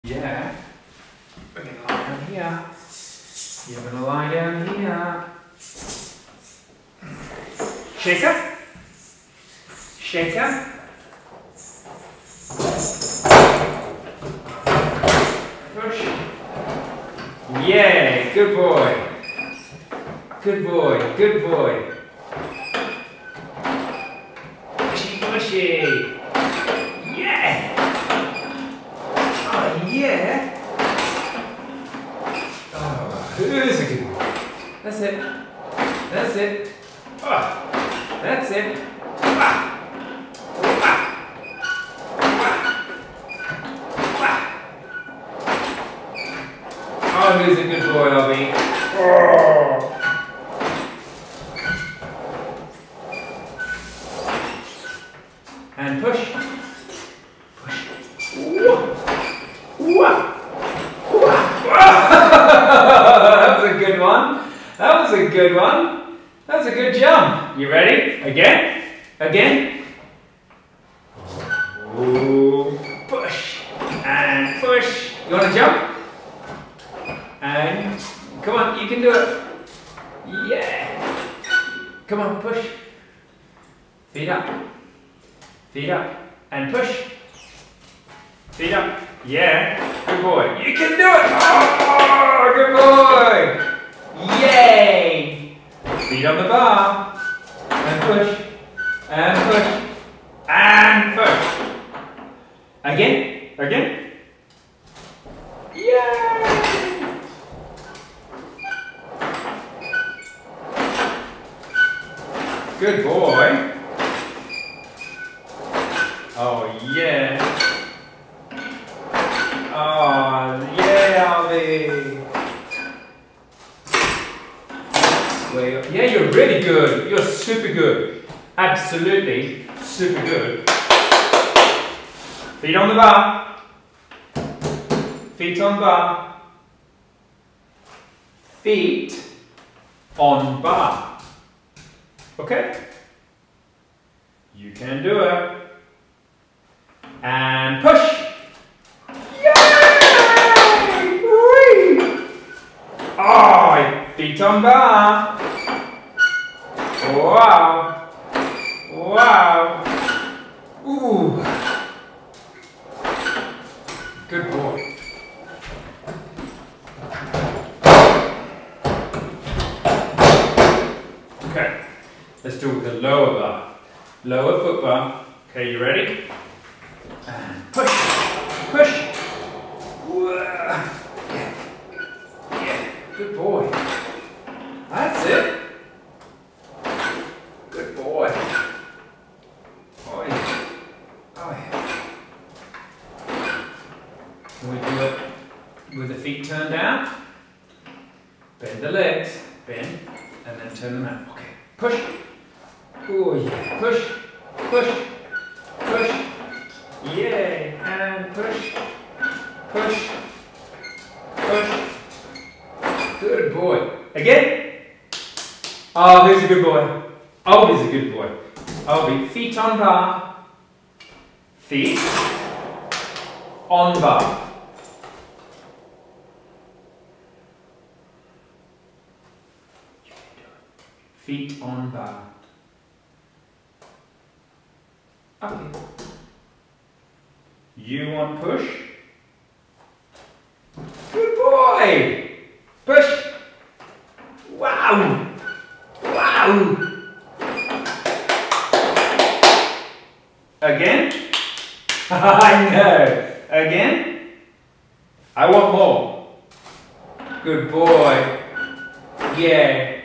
Yeah. We're going to lie down here. You're going to lie down here. Shaker. Shaker. Push. Yeah, good boy. Good boy, good boy. Pushy, pushy. Yeah. Oh, yeah. Oh, who's a good boy? That's it. That's it. Oh, that's it. Ah. Oh, who's a good boy, Albie? Oh. And push. Push. Whoa. Whoa. That was a good one. That was a good one. That was a good jump. You ready? Again? Again? Ooh. Push. And push. You want to jump? And come on, you can do it. Yeah. Come on, push. Feet up. Feet up. And push. Feet up. Yeah. Good boy. You can do it. Oh, good boy. Yay. Feet on the bar. And push. And push. And push. Again. Again. Yay. Good boy. Oh, yeah. Oh, yeah, Albie. Yeah, you're really good. You're super good. Absolutely super good. Feet on the bar. Feet on bar. Feet on bar. Okay? You can do it. And push. Yay! Whee! Oh, feet on bar. Wow. Wow. Ooh. Good boy. Okay. Let's do the lower bar. Lower foot bar. Okay, you ready? And push. Push. Yeah. Yeah. Good boy. That's it. Good boy. Oh yeah. Oh yeah. Can we do it with the feet turned down? Bend the legs. Bend. And then turn them out. Okay. Push. Oh yeah. Push. Push. Push. Yay. And push. Push. Push. Good boy. Again. Oh, who's a good boy? Albie's a good boy. Albie, feet on bar. Feet on bar. Feet on bar. Okay. You want push? Good boy! Push! Wow! Wow! Again? I know! Again? I want more. Good boy. Yeah.